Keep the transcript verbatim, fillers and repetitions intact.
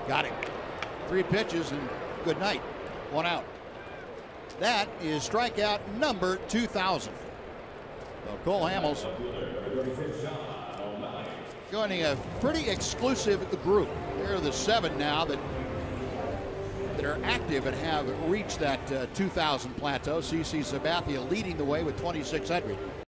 Got him. Three pitches and good night. One out. That is strikeout number two thousand. So Cole Hamels joining a pretty exclusive group. There are the seven now that that are active and have reached that uh, two thousand plateau. C C Sabathia leading the way with twenty-six hundred.